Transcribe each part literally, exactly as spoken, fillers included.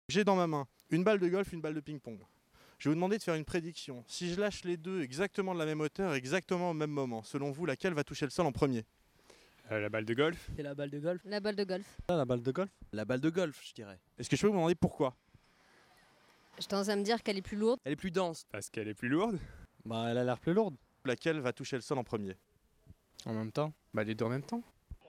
J'ai dans ma main une balle de golf, une balle de ping-pong. Je vais vous demander de faire une prédiction. Si je lâche les deux exactement de la même hauteur, exactement au même moment, selon vous, laquelle va toucher le sol en premier? Euh, la balle de golf. C'est la balle de golf. La balle de golf. Ah, la balle de golf. La balle de golf, je dirais. Est-ce que je peux vous demander pourquoi? Je tendance à me dire qu'elle est plus lourde. Elle est plus dense. Parce qu'elle est plus lourde. Bah, elle a l'air plus lourde. Laquelle va toucher le sol en premier? En même temps. Bah les deux en même temps.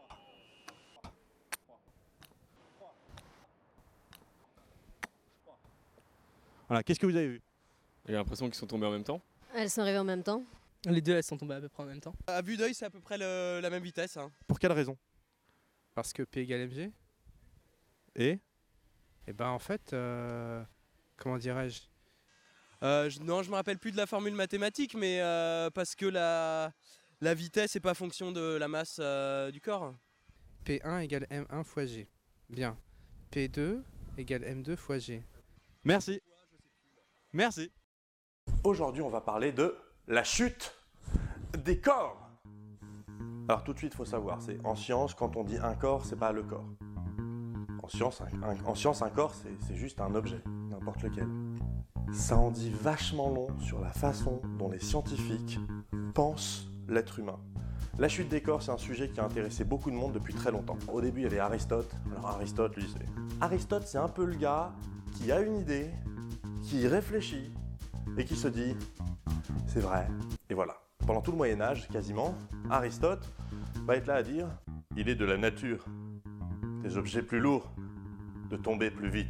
Voilà, qu'est-ce que vous avez vu? J'ai l'impression qu'ils sont tombés en même temps. Elles sont arrivées en même temps. Les deux, elles sont tombées à peu près en même temps. À vue d'œil, c'est à peu près le- la même vitesse. Hein. Pour quelle raison? Parce que P égale M G. Et Et ben en fait, euh, comment dirais-je? Euh, je- non, je me rappelle plus de la formule mathématique, mais euh, parce que la, la vitesse n'est pas fonction de la masse euh, du corps. P un égale M un fois G. Bien. P deux égale M deux fois G. merci. Merci. Aujourd'hui, on va parler de la chute des corps. Alors tout de suite, il faut savoir, c'est en science, quand on dit un corps, c'est pas le corps. En science, un, un- en science, un corps, c'est c'est juste un objet, n'importe lequel. Ça en dit vachement long sur la façon dont les scientifiques pensent l'être humain. La chute des corps, c'est un sujet qui a intéressé beaucoup de monde depuis très longtemps. Au début, il y avait Aristote. Alors Aristote, lui, c'est... Aristote, c'est un peu le gars qui a une idée, qui réfléchit et qui se dit « c'est vrai ». Et voilà. Pendant tout le Moyen-Âge, quasiment, Aristote va être là à dire « il est de la nature des objets plus lourds de tomber plus vite ».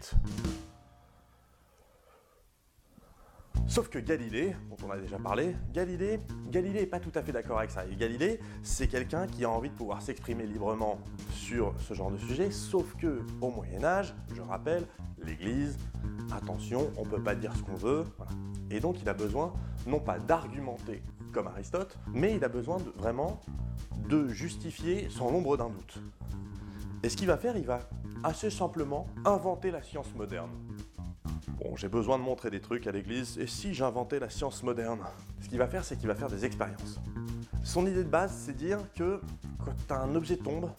Sauf que Galilée, dont on a déjà parlé, Galilée, Galilée n'est pas tout à fait d'accord avec ça. Et Galilée, c'est quelqu'un qui a envie de pouvoir s'exprimer librement sur ce genre de sujet, sauf que au Moyen-Âge, je rappelle, l'Église, attention, on ne peut pas dire ce qu'on veut, voilà. Et donc il a besoin, non pas d'argumenter comme Aristote, mais il a besoin de, vraiment de justifier sans l'ombre d'un doute. Et ce qu'il va faire, il va assez simplement inventer la science moderne. Bon, j'ai besoin de montrer des trucs à l'église, et si j'inventais la science moderne? Ce qu'il va faire, c'est qu'il va faire des expériences. Son idée de base, c'est dire que quand un objet tombe,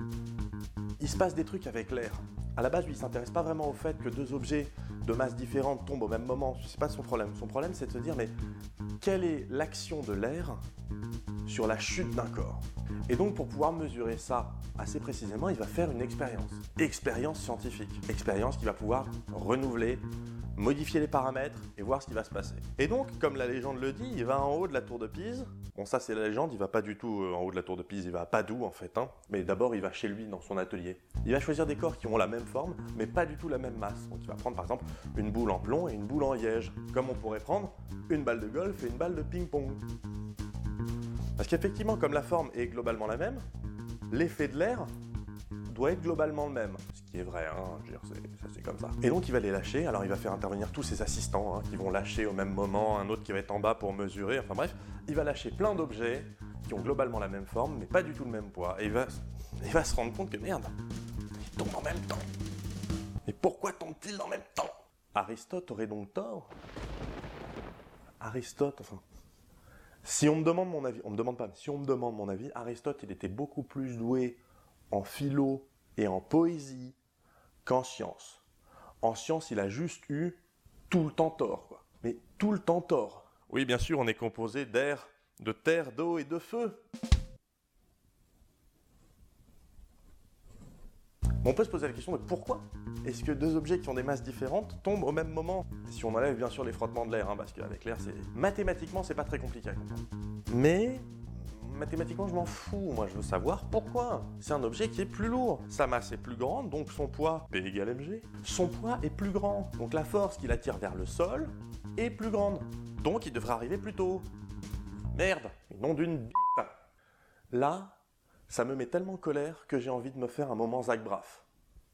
il se passe des trucs avec l'air. À la base, lui, il s'intéresse pas vraiment au fait que deux objets de masse différente tombent au même moment. C'est pas son problème. Son problème, c'est de se dire, mais quelle est l'action de l'air sur la chute d'un corps? Et donc, pour pouvoir mesurer ça assez précisément, il va faire une expérience. Expérience scientifique. Expérience qui va pouvoir renouveler, modifier les paramètres et voir ce qui va se passer. Et donc, comme la légende le dit, il va en haut de la tour de Pise. Bon, ça c'est la légende, il va pas du tout euh, en haut de la tour de Pise, il va à Padoue en fait. Hein. Mais d'abord, il va chez lui, dans son atelier. Il va choisir des corps qui ont la même forme, mais pas du tout la même masse. Donc il va prendre par exemple une boule en plomb et une boule en liège. Comme on pourrait prendre une balle de golf et une balle de ping-pong. Parce qu'effectivement, comme la forme est globalement la même, l'effet de l'air doit être globalement le même. Ce qui est vrai, hein, je veux dire, c'est, ça c'est comme ça. Et donc il va les lâcher, alors il va faire intervenir tous ses assistants, hein, qui vont lâcher au même moment, un autre qui va être en bas pour mesurer, enfin bref, il va lâcher plein d'objets qui ont globalement la même forme, mais pas du tout le même poids. Et il va, il va se rendre compte que merde, ils tombent en même temps. Mais pourquoi tombent-ils en même temps? Aristote aurait donc tort. Aristote, enfin... Si on me demande mon avis, on me demande pas, mais si on me demande mon avis, Aristote, il était beaucoup plus doué en philo et en poésie qu'en science. En science, il a juste eu tout le temps tort, quoi. Mais tout le temps tort. Oui, bien sûr, on est composé d'air, de terre, d'eau et de feu. Mais on peut se poser la question de pourquoi est-ce que deux objets qui ont des masses différentes tombent au même moment? Si on enlève bien sûr les frottements de l'air, hein, parce qu'avec l'air, c'est mathématiquement, c'est pas très compliqué à comprendre. Mais mathématiquement, je m'en fous. Moi, je veux savoir pourquoi. C'est un objet qui est plus lourd. Sa masse est plus grande, donc son poids, P égale M G. Son poids est plus grand. Donc la force qui l'attire vers le sol est plus grande. Donc il devrait arriver plus tôt. Merde, et non d'une bite. Là, ça me met tellement en colère que j'ai envie de me faire un moment Zach Braff.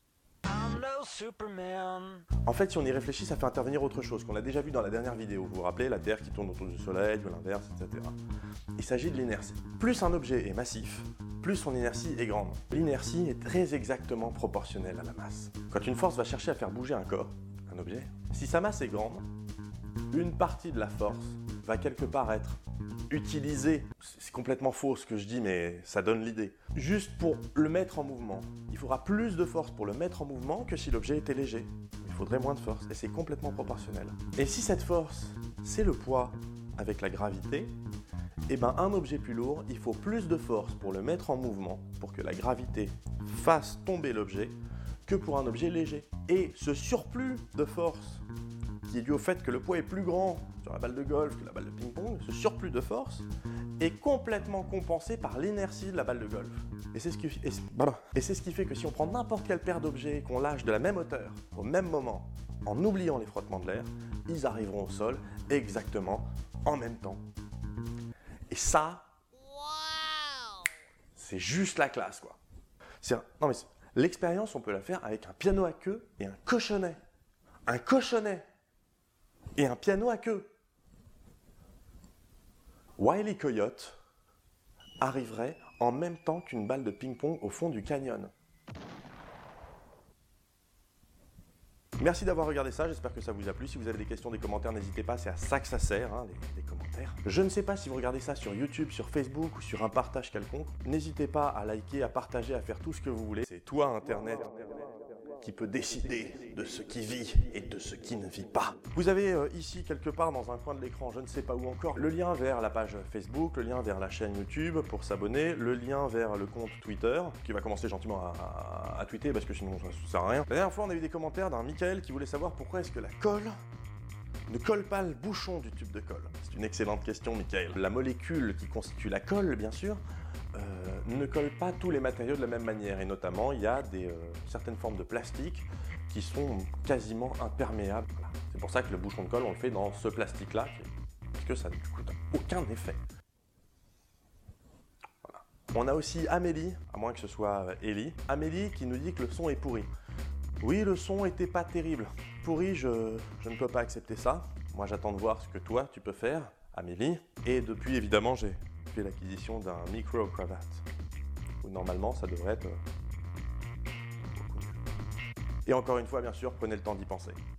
En fait, si on y réfléchit, ça fait intervenir autre chose qu'on a déjà vu dans la dernière vidéo. Vous vous rappelez, la Terre qui tourne autour du Soleil, ou l'inverse, et cetera. Il s'agit de l'inertie. Plus un objet est massif, plus son inertie est grande. L'inertie est très exactement proportionnelle à la masse. Quand une force va chercher à faire bouger un corps, un objet, si sa masse est grande, une partie de la force va quelque part être utilisée. C'est complètement faux ce que je dis, mais ça donne l'idée. Juste pour le mettre en mouvement. Il faudra plus de force pour le mettre en mouvement que si l'objet était léger. Il faudrait moins de force, et c'est complètement proportionnel. Et si cette force, c'est le poids avec la gravité, eh ben un objet plus lourd, il faut plus de force pour le mettre en mouvement, pour que la gravité fasse tomber l'objet, que pour un objet léger. Et ce surplus de force, qui est dû au fait que le poids est plus grand sur la balle de golf que la balle de ping-pong, ce surplus de force est complètement compensé par l'inertie de la balle de golf. Et c'est ce qui, et c'est, voilà. Et c'est ce qui fait que si on prend n'importe quelle paire d'objets et qu'on lâche de la même hauteur, au même moment, en oubliant les frottements de l'air, ils arriveront au sol exactement en même temps. Et ça, c'est juste la classe, quoi. C'est un, non mais c'est, l'expérience, on peut la faire avec un piano à queue et un cochonnet. Un cochonnet et un piano à queue. Wile E. Coyote arriverait en même temps qu'une balle de ping-pong au fond du canyon. Merci d'avoir regardé ça, j'espère que ça vous a plu. Si vous avez des questions, des commentaires, n'hésitez pas, c'est à ça que ça sert, hein, les, les commentaires. Je ne sais pas si vous regardez ça sur YouTube, sur Facebook ou sur un partage quelconque. N'hésitez pas à liker, à partager, à faire tout ce que vous voulez. C'est toi, Internet, qui peut décider de ce qui vit et de ce qui ne vit pas. Vous avez euh, ici, quelque part dans un coin de l'écran, je ne sais pas où encore, le lien vers la page Facebook, le lien vers la chaîne YouTube pour s'abonner, le lien vers le compte Twitter, qui va commencer gentiment à, à, à tweeter parce que sinon ça ne sert à rien. La dernière fois, on a eu des commentaires d'un Michael qui voulait savoir pourquoi est-ce que la colle ne colle pas le bouchon du tube de colle. C'est une excellente question, Michael. La molécule qui constitue la colle, bien sûr, Euh, ne colle pas tous les matériaux de la même manière, et notamment il y a des, euh, certaines formes de plastique qui sont quasiment imperméables. Voilà. C'est pour ça que le bouchon de colle, on le fait dans ce plastique-là, parce que ça ne coûte aucun effet. Voilà. On a aussi Amélie, à moins que ce soit Ellie, Amélie qui nous dit que le son est pourri. Oui, le son était pas terrible. Pourri, je, je ne peux pas accepter ça. Moi, j'attends de voir ce que toi, tu peux faire, Amélie. Et depuis, évidemment, j'ai fait l'acquisition d'un micro-cravate, où normalement ça devrait être... Et encore une fois, bien sûr, prenez le temps d'y penser.